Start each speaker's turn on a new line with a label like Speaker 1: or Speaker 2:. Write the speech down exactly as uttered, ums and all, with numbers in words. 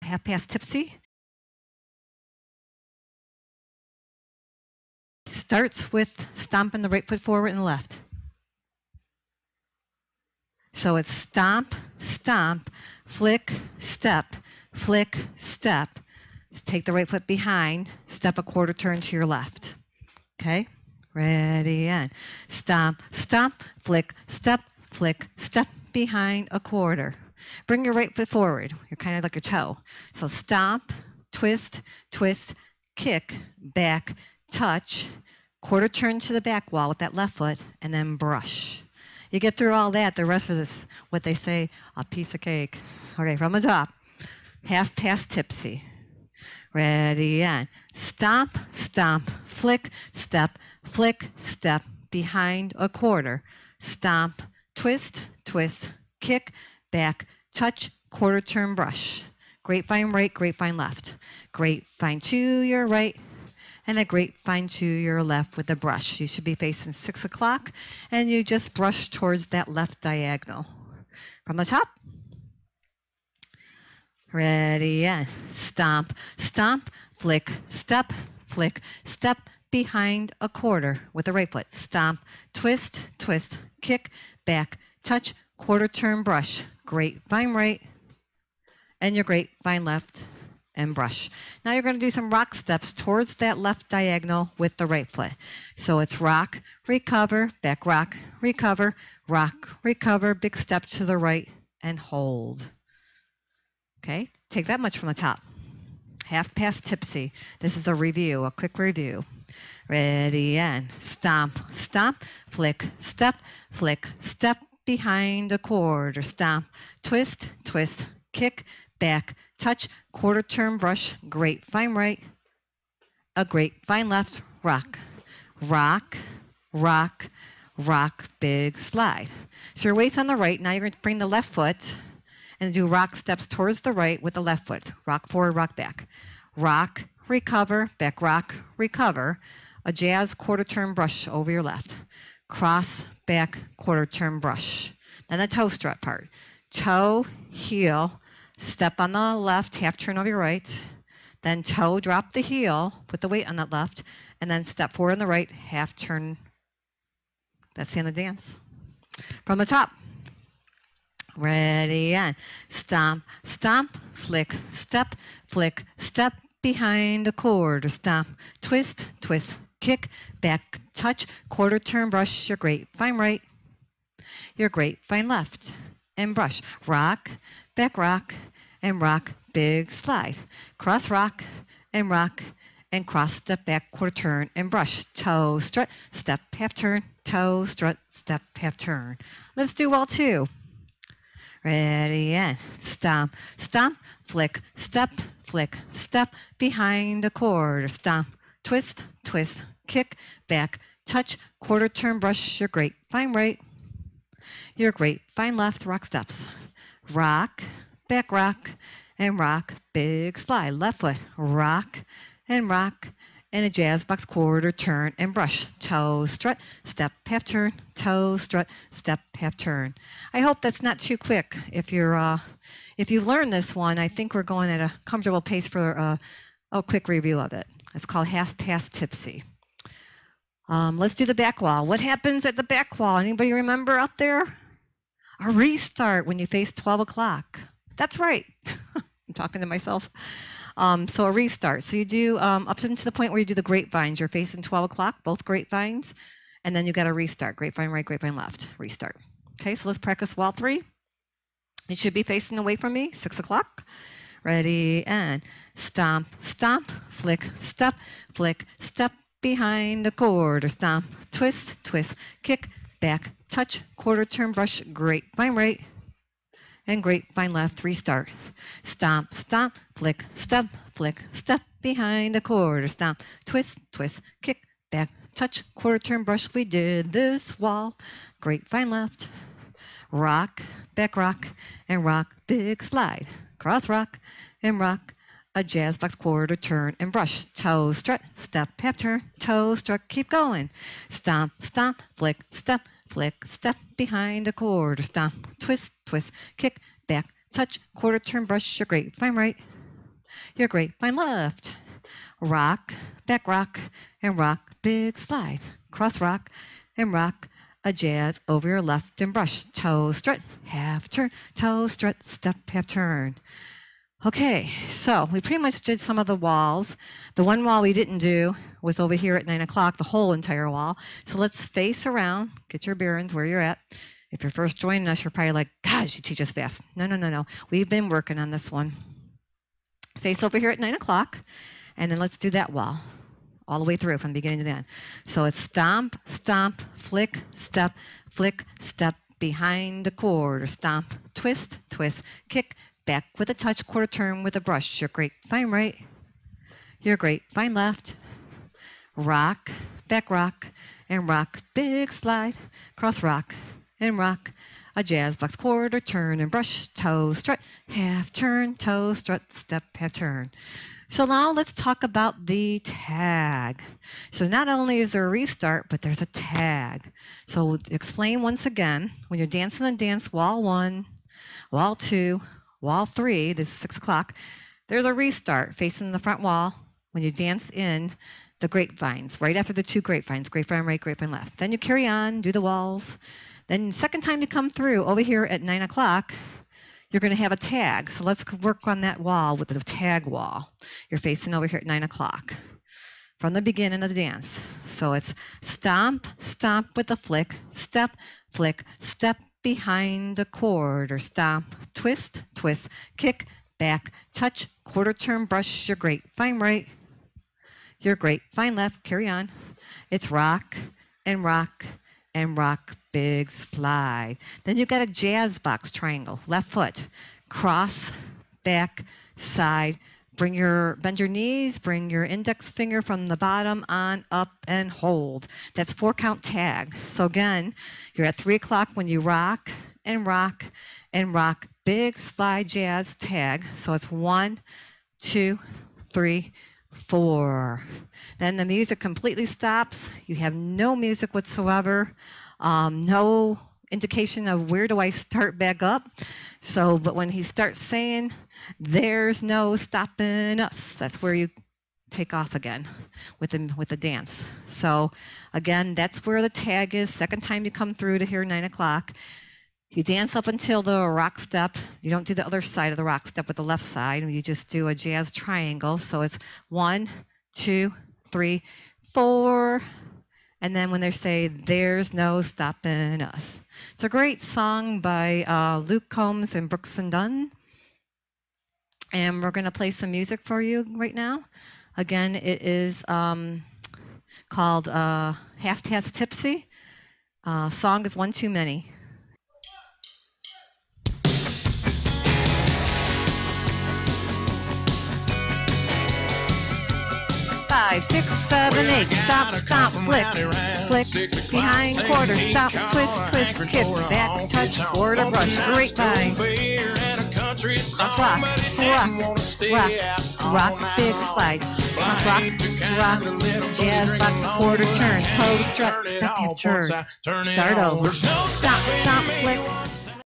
Speaker 1: half past Tipsy. Starts with stomping the right foot forward and left. So it's stomp, stomp, flick, step, flick, step. Just take the right foot behind, step a quarter turn to your left. Okay? Ready, and stomp, stomp, flick, step, flick, step behind a quarter. Bring your right foot forward. You're kind of like a toe. So stomp, twist, twist, kick, back, touch, quarter turn to the back wall with that left foot, and then brush. You get through all that, the rest of this, what they say, a piece of cake. Okay, from the top, half past Tipsy. Ready, and stomp, stomp, flick, step, flick, step, behind a quarter. Stomp, twist, twist, kick, back, touch, quarter turn, brush. Grapevine right, grapevine left. Grapevine to your right, and a grapevine to your left with a brush. You should be facing six o'clock, and you just brush towards that left diagonal. From the top. Ready, and stomp, stomp, flick, step, flick, step, behind a quarter with the right foot. Stomp, twist, twist, kick, back, touch, quarter turn, brush. Grapevine right, and your grapevine left, and brush. Now you're going to do some rock steps towards that left diagonal with the right foot. So it's rock, recover, back rock, recover, rock, recover, big step to the right, and hold. Okay, take that much from the top. Half past Tipsy. This is a review, a quick review. Ready, and stomp, stomp, flick, step, flick, step, behind a quarter. Stomp, twist, twist, kick, back, touch, quarter turn, brush, grapevine right, a grapevine left, rock, rock, rock, rock, big slide. So your weight's on the right. Now you're going to bring the left foot and do rock steps towards the right with the left foot. Rock forward, rock back. Rock, recover, back rock, recover. A jazz quarter turn brush over your left. Cross, back, quarter turn brush. Then the toe strut part. Toe, heel, step on the left, half turn over your right. Then toe, drop the heel, put the weight on that left, and then step forward on the right, half turn. That's the end of the dance. From the top. Ready, and stomp, stomp, flick, step, flick, step, behind a quarter. Stomp, twist, twist, kick, back, touch, quarter turn, brush, your grapevine right, your grapevine left, and brush. Rock, back rock, and rock, big slide. Cross rock, and rock, and cross, step back, quarter turn, and brush. Toe, strut, step, half turn, toe, strut, step, half turn. Let's do all two. Ready, and stomp, stomp, flick, step, flick, step, behind a quarter. Stomp, twist, twist, kick, back, touch, quarter turn, brush, your grapevine right, your grapevine left, rock steps. Rock, back rock, and rock, big slide. Left foot, rock, and rock, and a jazz box quarter turn and brush. Toe, strut, step, half turn, toe, strut, step, half turn. I hope that's not too quick. If you're, uh, if you've learned this one, I think we're going at a comfortable pace for uh, a quick review of it. It's called half past Tipsy. Um, let's do the back wall. What happens at the back wall? Anybody remember up there? A restart when you face twelve o'clock. That's right. I'm talking to myself. Um, so a restart. So you do um, up to the point where you do the grapevines. You're facing twelve o'clock, both grapevines, and then you got to restart. Grapevine right, grapevine left. Restart. Okay, so let's practice wall three. You should be facing away from me, six o'clock. Ready, and stomp, stomp, flick, step, flick, step, behind a quarter. Stomp, twist, twist, kick, back, touch, quarter turn, brush, grapevine right, and grapevine left, restart. Stomp, stomp, flick, step, flick, step, behind a quarter. Stomp, twist, twist, kick, back, touch, quarter turn, brush. We did this wall. Grapevine left, rock, back rock, and rock, big slide. Cross rock, and rock, a jazz box quarter turn, and brush. Toe, strut, step, half turn, toe, strut, keep going. Stomp, stomp, flick, step, flick, step, behind a quarter. Stomp, twist, twist, kick, back, touch, quarter turn, brush, your grapevine right, Your grapevine left. Rock, back rock, and rock, big slide. Cross rock and rock, a jazz over your left and brush. Toe strut, half turn, toe strut, step, half turn. Okay, so we pretty much did some of the walls. The one wall we didn't do was over here at nine o'clock, the whole entire wall. So let's face around, get your bearings where you're at. If you're first joining us, you're probably like, gosh, you teach us fast. No, no, no, no. We've been working on this one. Face over here at nine o'clock, and then let's do that wall all the way through from the beginning to the end. So it's stomp, stomp, flick, step, flick, step, behind the quarter, stomp, twist, twist, kick, back with a touch, quarter turn with a brush. Your grapevine right, your grapevine left, rock, back rock, and rock, big slide, cross rock, and rock, a jazz box, quarter turn, and brush, toe strut, half turn, toe strut, step, half turn. So now let's talk about the tag. So not only is there a restart, but there's a tag. So explain once again, when you're dancing the dance, wall one, wall two, wall three, this is six o'clock, there's a restart facing the front wall when you dance in the grapevines, right after the two grapevines, grapevine right, grapevine left. Then you carry on, do the walls. Then second time you come through, over here at nine o'clock, you're going to have a tag. So let's work on that wall with the tag wall. You're facing over here at nine o'clock from the beginning of the dance. So it's stomp, stomp with a flick, step, flick, step behind the quarter, stomp, twist, twist, kick, back, touch, quarter turn, brush, your grapevine right, your grapevine left, carry on. It's rock and rock and rock, big slide. Then you've got a jazz box triangle, left foot, cross, back, side, bring your, bend your knees, bring your index finger from the bottom on, up, and hold. That's four count tag. So again, you're at three o'clock when you rock and rock and rock, big slide jazz tag. So it's one, two, three, four. Then the music completely stops. You have no music whatsoever, um, no indication of where do I start back up. So, but when he starts saying, there's no stopping us, that's where you take off again with the, with the dance. So again, that's where the tag is. Second time you come through to here, nine o'clock. You dance up until the rock step. You don't do the other side of the rock step with the left side. You just do a jazz triangle. So it's one, two, three, four. And then when they say, there's no stopping us. It's a great song by uh, Luke Combs and Brooks and Dunn. And we're going to play some music for you right now. Again, it is um, called uh, Half Past Tipsy. Uh, song is One Too Many. Five, six, seven, eight, stomp, stomp, flick, flick, behind quarter, stop, twist, twist, kick, back, touch, quarter, brush, grapevine, cross rock, rock, rock, rock, big slide, cross rock, rock, jazz box, quarter turn, toe strut, step, half turn, start over, stop, stomp, flick,